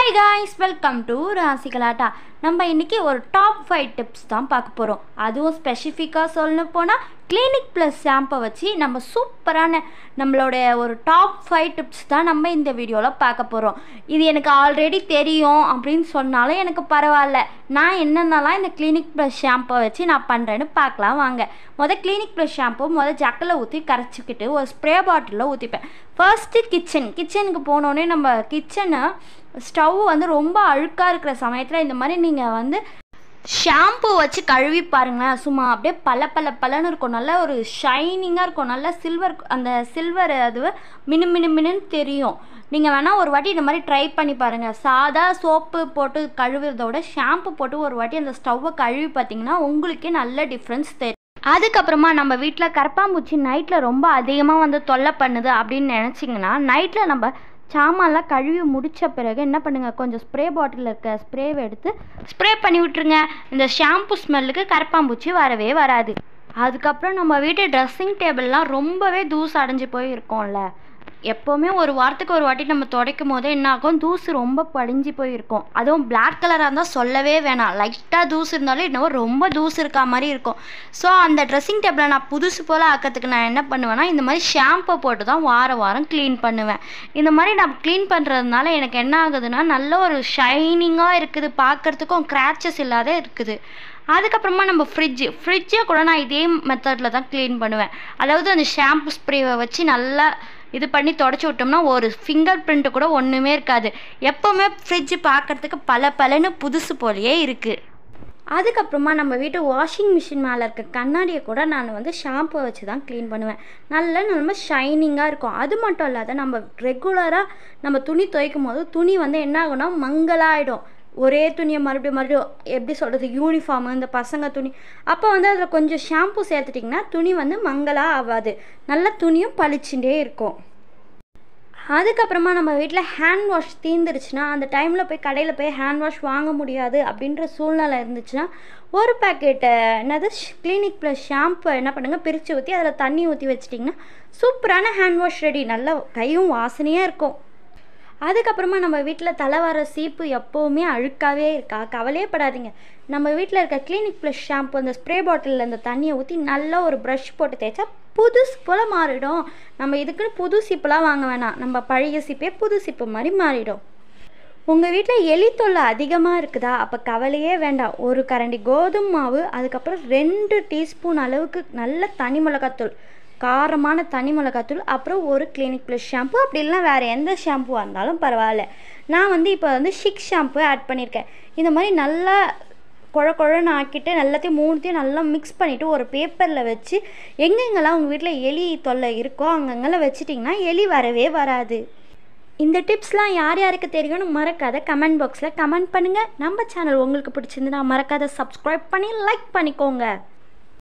Hi guys, welcome to ராசிகளாட்டா. நம்ம இன்னைக்கு ஒரு டாப் 5 டிப்ஸ் தான் பார்க்க போறோம். அதுவும் ஸ்பெசிஃபிக்கா சொல்லணும் போனா கிளினிக் ப்ளஸ் ஷாம்பு வச்சு நம்ம சூப்பரான நம்மளோட ஒரு டாப் 5 டிப்ஸ் தான் நம்ம இந்த வீடியோல பார்க்க போறோம். இது எனக்கு ஆல்ரெடி தெரியும் அப்படின்னு சொன்னாலும் எனக்கு பரவாயில்ல. நான் என்னென்னலாம் இந்த கிளினிக் ப்ளஸ் ஷாம்பை வச்சு நான் பண்றேன்னு பார்க்கலாம் வாங்க. கிளினிக் ப்ளஸ் ஷாம்பு ஜக்கில் ஊற்றி கரைச்சிக்கிட்டு ஒரு ஸ்ப்ரே பாட்டிலில் ஊற்றிப்பேன். ஃபர்ஸ்ட்டு கிச்சனுக்கு போனோடனே நம்ம கிச்சனை ஸ்டவ் ரொம்ப அழுக்காக இருக்கிற சமயத்தில் இந்த மாதிரி நீங்கள் ஷாம்பு வச்சு கழுவி பாருங்களேன். சும்மா அப்படியே பலன்னு இருக்கும், நல்ல ஒரு ஷைனிங்காக இருக்கும், நல்ல சில்வர் அது மினுன்னு தெரியும். நீங்கள் வேணால் ஒரு வாட்டி இந்த மாதிரி ட்ரை பண்ணி பாருங்கள். சாதா சோப்பு போட்டு கழுவுறதோட ஷாம்பு போட்டு ஒரு வாட்டி அந்த ஸ்டவ்வை கழுவி பார்த்தீங்கன்னா உங்களுக்கே நல்ல டிஃப்ரென்ஸ் தெரியும். அதுக்கப்புறமா நம்ம வீட்டில் கரப்பாம்பூச்சி நைட்டில் ரொம்ப அதிகமாக தொல்லை பண்ணுது அப்படின்னு நினச்சிங்கன்னா நைட்டில் நம்ம சாமான்லாம் கழுவி முடித்த பிறகு என்ன பண்ணுங்கள், கொஞ்சம் ஸ்ப்ரே பாட்டிலில் இருக்க ஸ்ப்ரேவை எடுத்து ஸ்ப்ரே பண்ணி விட்டுருங்க. இந்த ஷாம்பு ஸ்மெல்லுக்கு கரப்பாம்பூச்சி வரவே வராது. அதுக்கப்புறம் நம்ம வீட்டு ட்ரெஸ்ஸிங் டேபிள்லாம் ரொம்பவே தூசு அடைஞ்சு போய் இருக்கோம்ல. எப்போவுமே ஒரு வாரத்துக்கு ஒரு வாட்டி நம்ம துடைக்கும் போதே என்ன ஆகும், தூசு ரொம்ப படிஞ்சு போயிருக்கும். அதுவும் பிளாக் கலராக இருந்தால் சொல்லவே வேணாம். லைட்டாக தூசு இருந்தாலும் இன்னும் ரொம்ப தூசு இருக்கா மாதிரி இருக்கும். ஸோ அந்த ட்ரெஸ்ஸிங் டேபிளை நான் புதுசு போல் ஆக்கிறதுக்கு நான் என்ன பண்ணுவேன்னா இந்த மாதிரி ஷாம்பை போட்டு தான் வாரம் க்ளீன் பண்ணுவேன். இந்த மாதிரி நான் க்ளீன் பண்ணுறதுனால எனக்கு என்ன ஆகுதுன்னா நல்ல ஒரு ஷைனிங்காக இருக்குது, பார்க்குறதுக்கும் கிராச்சஸ் இல்லாத இருக்குது. அதுக்கப்புறமா நம்ம ஃப்ரிட்ஜை கூட நான் இதே மெத்தடில் தான் க்ளீன் பண்ணுவேன். அதாவது அந்த ஷாம்பு ஸ்ப்ரேவை வச்சு நல்லா இது பண்ணி தொடச்சி விட்டோம்னா ஒரு ஃபிங்கர் பிரிண்ட்டு கூட ஒன்றுமே இருக்காது. எப்போவுமே ஃப்ரிட்ஜ் பார்க்குறதுக்கு பலன்னு புதுசு போலேயே இருக்குது. அதுக்கப்புறமா நம்ம வீட்டு வாஷிங் மிஷின் மேலே இருக்க கண்ணாடியை கூட நான் ஷாம்பு வச்சு தான் க்ளீன் பண்ணுவேன். நம்ம ஷைனிங்காக இருக்கும். அது மட்டும் இல்லாத நம்ம ரெகுலராக நம்ம துணி துவைக்கும் போது துணி என்ன ஆகும்னா மங்கலாகிடும். ஒரே துணியை மறுபடியும் எப்படி சொல்கிறது, யூனிஃபார்மு இந்த பசங்க துணி அப்போ அதில் கொஞ்சம் ஷாம்பு சேர்த்துட்டிங்கன்னா துணி மங்கலாக ஆகாது, நல்ல துணியும் பளிச்சுட்டே இருக்கும். அதுக்கப்புறமா நம்ம வீட்டில் ஹேண்ட் வாஷ் தீர்ந்துருச்சுன்னா அந்த டைமில் போய் கடையில் போய் ஹேண்ட் வாஷ் வாங்க முடியாது அப்படின்ற சூழ்நிலை இருந்துச்சுன்னா ஒரு பேக்கெட்டு கிளினிக் ப்ளஸ் ஷாம்பு என்ன பண்ணுங்கள், பிரித்து ஊற்றி அதில் தண்ணி ஊற்றி வச்சிட்டிங்கன்னா சூப்பரான ஹேண்ட் வாஷ் ரெடி. நல்ல கையும் வாசனையாக இருக்கும். அதுக்கப்புறமா நம்ம வீட்டில் தலைவார சீப்பு எப்போவுமே அழுக்காகவே இருக்கா, கவலையே படாதீங்க. நம்ம வீட்டில் இருக்க கிளினிக் ப்ளஸ் ஷாம்பு அந்த ஸ்ப்ரே பாட்டிலில் அந்த தண்ணியை ஊற்றி நல்லா ஒரு ப்ரஷ் போட்டு தேய்ச்சா புதுசு போல் மாறிடும். நம்ம இதுக்குன்னு புது சீப்புலாம் வாங்க வேணாம், நம்ம பழைய சீப்பே புது சீப்பு மாதிரி மாறிடும். உங்கள் வீட்டில் எலி தொல்லை அதிகமாக இருக்குதா, அப்போ கவலையே வேண்டாம். ஒரு கரண்டி கோதுமை மாவு, அதுக்கப்புறம் 2 டீஸ்பூன் அளவுக்கு நல்ல தனி மிளகாத்தூள், காரமான தனி மிளகாத்தூள், அப்புறம் ஒரு கிளினிக் ப்ளஸ் ஷாம்பு, அப்படி இல்லைனா வேறு எந்த ஷாம்புவாக இருந்தாலும் பரவாயில்ல. நான் இப்போ ஷிக் ஷாம்பு ஆட் பண்ணியிருக்கேன். இந்த மாதிரி நல்லா குழன்னு ஆக்கிட்டு எல்லாத்தையும் மூணுத்தையும் நல்லா மிக்ஸ் பண்ணிவிட்டு ஒரு பேப்பரில் வச்சு எங்கெங்கெல்லாம் உங்கள் வீட்டில் எலி தொல்லை இருக்கோ அங்கங்கெல்லாம் வச்சிட்டிங்கன்னா எலி வரவே வராது. இந்த டிப்ஸ்லாம் யார் யாருக்கு தெரியும்னு மறக்காத கமெண்ட் பாக்ஸில் கமெண்ட் பண்ணுங்கள். நம்ம சேனல் உங்களுக்கு பிடிச்சிருந்துன்னா மறக்காத சப்ஸ்கிரைப் பண்ணி லைக் பண்ணிக்கோங்க.